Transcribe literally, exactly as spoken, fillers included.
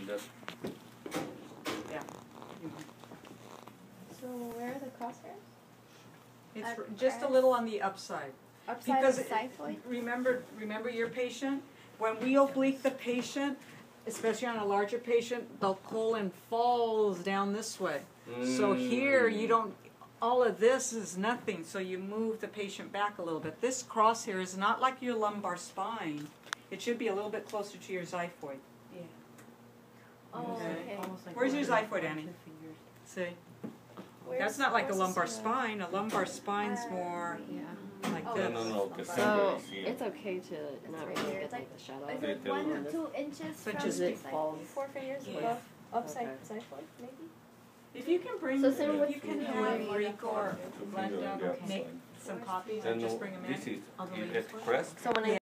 and that. Yeah. So where are the crosshairs? It's At r- just a crest? little on the upside. Upside Because of the xiphoid? remember, remember your patient? When we oblique the patient, especially on a larger patient, the colon falls down this way. Mm. So here you don't, all of this is nothing, so you move the patient back a little bit. This crosshair is not like your lumbar spine. It should be a little bit closer to your xiphoid. Yeah. Oh, Okay. okay. Almost like Where's your one- xiphoid, Annie? two fingers. See? Where's- That's not like a where's lumbar this one? spine. A lumbar spine's more Yeah. like Oh, this. No, no, no. Because So yeah. it's okay to not right really here. get It's like like- the shadow. Is They it tell one me. or two inches But from just the it falls. xiphoid? Four fingers Yeah. above upside Okay. xiphoid, maybe? If you can bring, So same if with you can the have hand. Rico or Two Glenda finger on the make outside. some copies Then and just no, bring them this in. is I'll go it make at it. crest. So when I